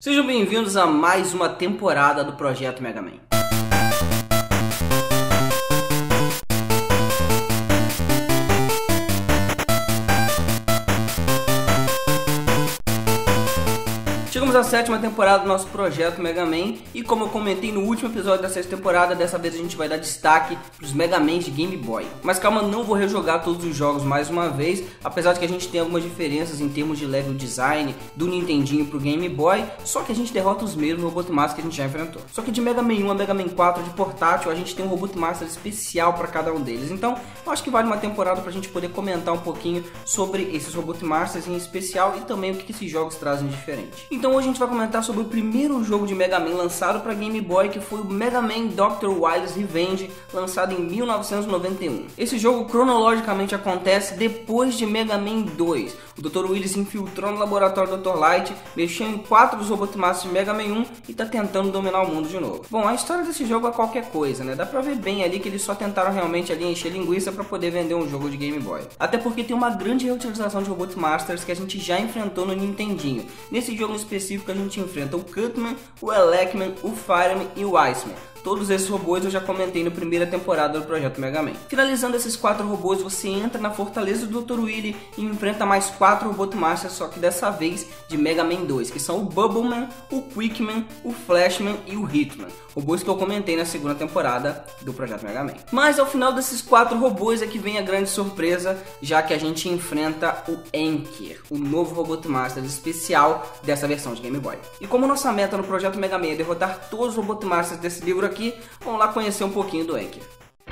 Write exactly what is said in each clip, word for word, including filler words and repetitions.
Sejam bem-vindos a mais uma temporada do Projeto Mega Man. Chegamos à sétima temporada do nosso Projeto Mega Man e, como eu comentei no último episódio da sexta temporada, dessa vez a gente vai dar destaque para os Mega Man de Game Boy. Mas calma, não vou rejogar todos os jogos mais uma vez, apesar de que a gente tem algumas diferenças em termos de level design do Nintendinho pro Game Boy, só que a gente derrota os mesmos Robot Master que a gente já enfrentou. Só que de Mega Man um a Mega Man quatro de portátil, a gente tem um Robot Master especial para cada um deles. Então, eu acho que vale uma temporada para a gente poder comentar um pouquinho sobre esses Robot Masters em especial e também o que esses jogos trazem de diferente. Então hoje a gente vai comentar sobre o primeiro jogo de Mega Man lançado para Game Boy, que foi o Mega Man doutor Wily's Revenge, lançado em mil novecentos e noventa e um. Esse jogo cronologicamente acontece depois de Mega Man dois. O doutor Wily se infiltrou no laboratório do doutor Light, mexeu em quatro dos Robot Masters de Mega Man um e tá tentando dominar o mundo de novo. Bom, a história desse jogo é qualquer coisa, né? Dá pra ver bem ali que eles só tentaram realmente ali encher linguiça para poder vender um jogo de Game Boy. Até porque tem uma grande reutilização de Robot Masters que a gente já enfrentou no Nintendinho. Nesse jogo em específico a gente enfrenta o Cutman, o Elecman, o Fireman e o Iceman. Todos esses robôs eu já comentei na primeira temporada do Projeto Mega Man. Finalizando esses quatro robôs, você entra na fortaleza do doutor Wily e enfrenta mais quatro Robot Masters, só que dessa vez de Mega Man dois, que são o Bubbleman, o Quickman, o Flashman e o Hitman. Robôs que eu comentei na segunda temporada do Projeto Mega Man. Mas ao final desses quatro robôs é que vem a grande surpresa, já que a gente enfrenta o Anker, o novo Robot Master especial dessa versão de Game Boy. E como nossa meta no Projeto Mega Man é derrotar todos os Robot Masters desse livro aqui, vamos lá conhecer um pouquinho do Anker.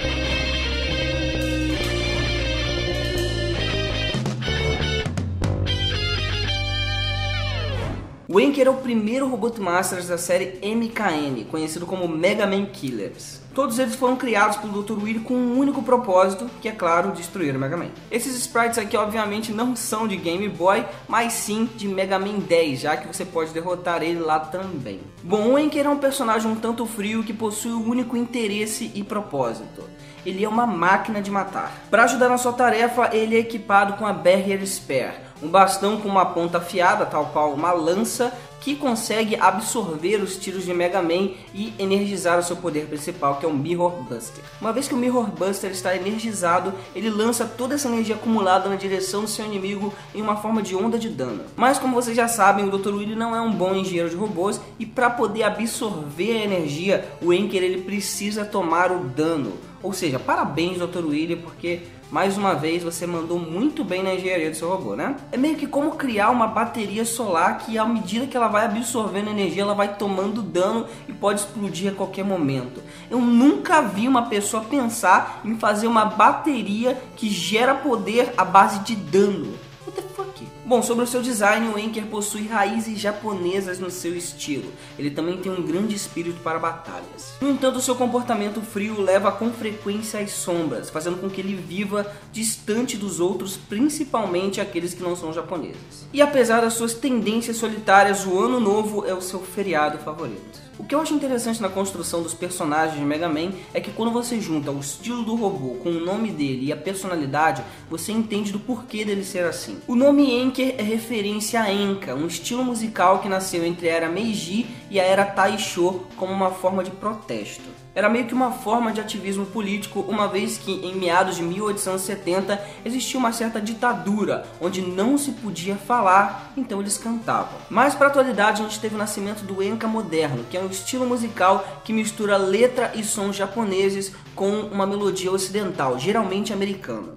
O Anker é o primeiro Robot Masters da série M K N, conhecido como Mega Man Killers. Todos eles foram criados pelo doutor Wily com um único propósito, que é claro, destruir o Mega Man. Esses sprites aqui obviamente não são de Game Boy, mas sim de Mega Man dez, já que você pode derrotar ele lá também. Bom, o Anker é um personagem um tanto frio que possui um único interesse e propósito. Ele é uma máquina de matar. Para ajudar na sua tarefa, ele é equipado com a Barrier Spare, um bastão com uma ponta afiada, tal qual uma lança, que consegue absorver os tiros de Mega Man e energizar o seu poder principal, que é o Mirror Buster. Uma vez que o Mirror Buster está energizado, ele lança toda essa energia acumulada na direção do seu inimigo em uma forma de onda de dano. Mas como vocês já sabem, o doutor Wily não é um bom engenheiro de robôs e para poder absorver a energia, o Anker ele precisa tomar o dano. Ou seja, parabéns doutor Wily, porque mais uma vez você mandou muito bem na engenharia do seu robô, né? É meio que como criar uma bateria solar que à medida que ela vai absorvendo energia, ela vai tomando dano e pode explodir a qualquer momento. Eu nunca vi uma pessoa pensar em fazer uma bateria que gera poder à base de dano. What the fuck? Bom, sobre o seu design, o Anker possui raízes japonesas no seu estilo. Ele também tem um grande espírito para batalhas. No entanto, o seu comportamento frio leva com frequência às sombras, fazendo com que ele viva distante dos outros, principalmente aqueles que não são japoneses. E apesar das suas tendências solitárias, o Ano Novo é o seu feriado favorito. O que eu acho interessante na construção dos personagens de Mega Man é que quando você junta o estilo do robô com o nome dele e a personalidade, você entende do porquê dele ser assim. O nome Anker é referência a Enka, um estilo musical que nasceu entre a era Meiji e a era Taisho como uma forma de protesto. Era meio que uma forma de ativismo político, uma vez que em meados de mil oitocentos e setenta existia uma certa ditadura, onde não se podia falar, então eles cantavam. Mas para a atualidade a gente teve o nascimento do Enka moderno, que é um estilo musical que mistura letra e sons japoneses com uma melodia ocidental, geralmente americana.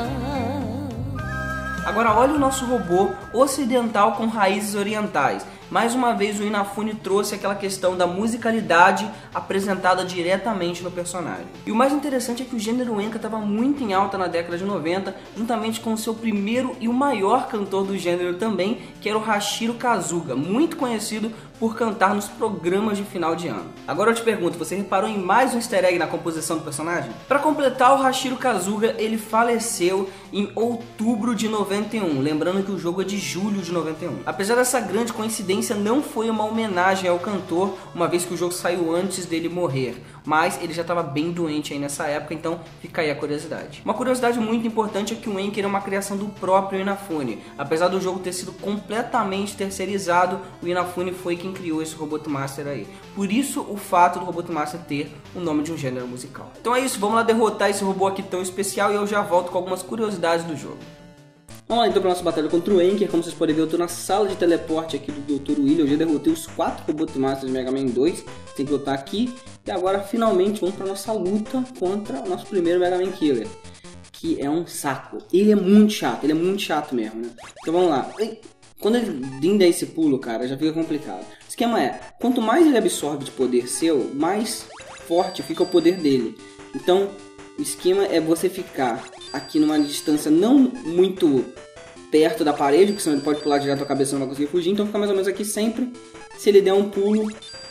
Agora olha o nosso robô ocidental com raízes orientais, mais uma vez o Inafune trouxe aquela questão da musicalidade apresentada diretamente no personagem. E o mais interessante é que o gênero enka estava muito em alta na década de noventa, juntamente com o seu primeiro e o maior cantor do gênero também, que era o Hachiro Kazuga, muito conhecido por cantar nos programas de final de ano. Agora eu te pergunto, você reparou em mais um easter egg na composição do personagem? Para completar, o Hachiro Kazuga ele faleceu em outubro de noventa e um, lembrando que o jogo é de julho de noventa e um. Apesar dessa grande coincidência, não foi uma homenagem ao cantor, uma vez que o jogo saiu antes dele morrer, mas ele já estava bem doente aí nessa época, então fica aí a curiosidade. Uma curiosidade muito importante é que o Enker é uma criação do próprio Inafune. Apesar do jogo ter sido completamente terceirizado, o Inafune foi quem criou esse Robot Master aí. Por isso o fato do Robot Master ter o nome de um gênero musical. Então é isso, vamos lá derrotar esse robô aqui tão especial e eu já volto com algumas curiosidades do jogo. Vamos lá então para nossa batalha contra o Enker. Como vocês podem ver, eu estou na sala de teleporte aqui do doutor Willy. Eu já derrotei os quatro Robot Masters de Mega Man dois. Tem que lutar aqui. E agora finalmente vamos para nossa luta contra o nosso primeiro Mega Man Killer, que é um saco. Ele é muito chato, ele é muito chato mesmo, né? Então vamos lá. Quando ele dá esse pulo, cara, já fica complicado. O esquema é, quanto mais ele absorve de poder seu, mais forte fica o poder dele. Então, o esquema é você ficar aqui numa distância não muito perto da parede, porque senão ele pode pular direto a cabeça e não vai conseguir fugir. Então fica mais ou menos aqui sempre. Se ele der um pulo,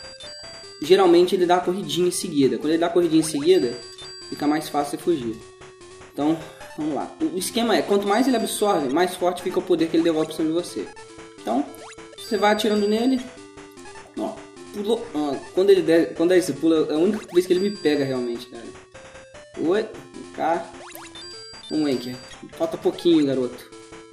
geralmente ele dá a corridinha em seguida. Quando ele dá a corridinha em seguida, fica mais fácil de fugir. Então, vamos lá. O esquema é, quanto mais ele absorve, mais forte fica o poder que ele devolve sobre você. Então, você vai atirando nele. Ó, pulou. Ó, quando ele der, quando é esse pulo, é a única vez que ele me pega realmente, cara. Oi, cá. Um Enker. Falta pouquinho, garoto.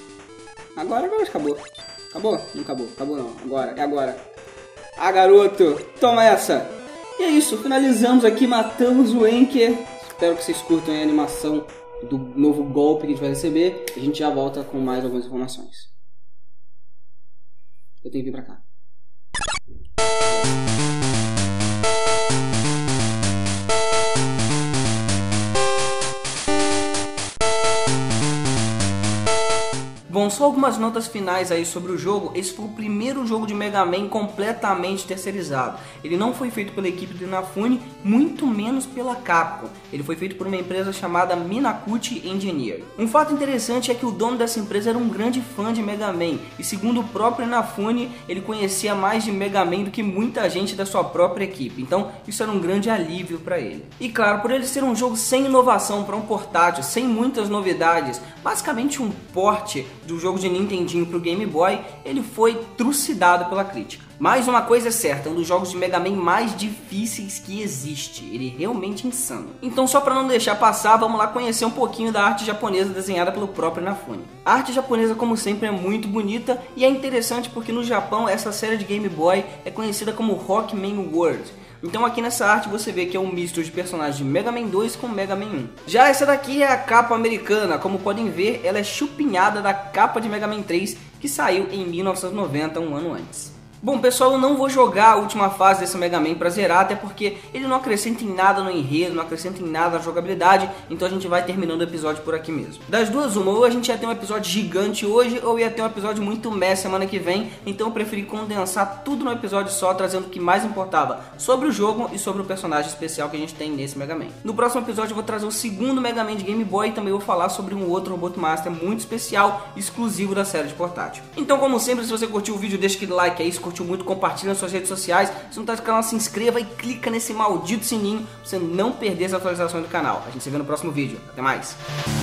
Agora, agora acabou. Acabou? Não acabou. Acabou não. Agora, é agora. Ah, garoto. Toma essa. E é isso. Finalizamos aqui. Matamos o Enker. Espero que vocês curtam a animação do novo golpe que a gente vai receber. A gente já volta com mais algumas informações. Eu tenho que vir pra cá. Bom, só algumas notas finais aí sobre o jogo. Esse foi o primeiro jogo de Mega Man completamente terceirizado. Ele não foi feito pela equipe do Inafune, muito menos pela Capcom. Ele foi feito por uma empresa chamada Minakuchi Engineering. Um fato interessante é que o dono dessa empresa era um grande fã de Mega Man, e segundo o próprio Inafune, ele conhecia mais de Mega Man do que muita gente da sua própria equipe. Então isso era um grande alívio para ele. E claro, por ele ser um jogo sem inovação para um portátil, sem muitas novidades, basicamente um porte do jogo de Nintendinho para o Game Boy, ele foi trucidado pela crítica. Mas uma coisa é certa, é um dos jogos de Mega Man mais difíceis que existe. Ele é realmente insano. Então, só para não deixar passar, vamos lá conhecer um pouquinho da arte japonesa desenhada pelo próprio Inafune. A arte japonesa, como sempre, é muito bonita e é interessante porque no Japão essa série de Game Boy é conhecida como Rockman World. Então aqui nessa arte você vê que é um misto de personagens de Mega Man dois com Mega Man um. Já essa daqui é a capa americana, como podem ver, ela é chupinhada da capa de Mega Man três, que saiu em mil novecentos e noventa, um ano antes. Bom pessoal, eu não vou jogar a última fase desse Mega Man pra zerar, até porque ele não acrescenta em nada no enredo, não acrescenta em nada na jogabilidade, então a gente vai terminando o episódio por aqui mesmo. Das duas, uma, ou a gente ia ter um episódio gigante hoje, ou ia ter um episódio muito meh semana que vem, então eu preferi condensar tudo no episódio só, trazendo o que mais importava sobre o jogo e sobre o personagem especial que a gente tem nesse Mega Man. No próximo episódio eu vou trazer o segundo Mega Man de Game Boy e também vou falar sobre um outro Robot Master muito especial, exclusivo da série de portátil. Então, como sempre, se você curtiu o vídeo, deixa aquele like aí, curtiu muito, compartilha nas suas redes sociais. Se não tá no canal, se inscreva e clica nesse maldito sininho pra você não perder as atualizações do canal. A gente se vê no próximo vídeo. Até mais!